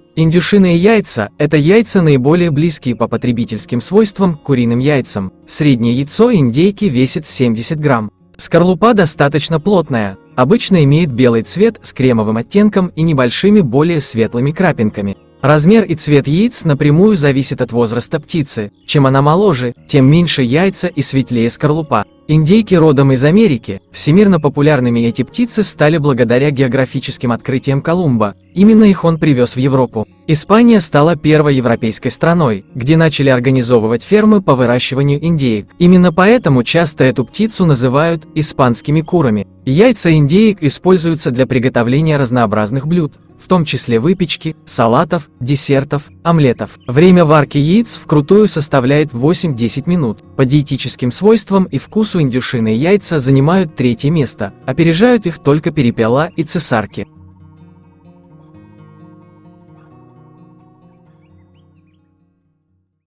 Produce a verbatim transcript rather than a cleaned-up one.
Индюшиные яйца – это яйца, наиболее близкие по потребительским свойствам к куриным яйцам. Среднее яйцо индейки весит семьдесят грамм. Скорлупа достаточно плотная, обычно имеет белый цвет с кремовым оттенком и небольшими более светлыми крапинками. Размер и цвет яиц напрямую зависит от возраста птицы. Чем она моложе, тем меньше яйца и светлее скорлупа. Индейки родом из Америки. Всемирно популярными эти птицы стали благодаря географическим открытиям Колумба. Именно их он привез в Европу. Испания стала первой европейской страной, где начали организовывать фермы по выращиванию индеек. Именно поэтому часто эту птицу называют испанскими курами. Яйца индеек используются для приготовления разнообразных блюд, в том числе выпечки, салатов, десертов, омлетов. Время варки яиц вкрутую составляет восемь-десять минут. По диетическим свойствам и вкусу индюшиные яйца занимают третье место, опережают их только перепела и цесарки.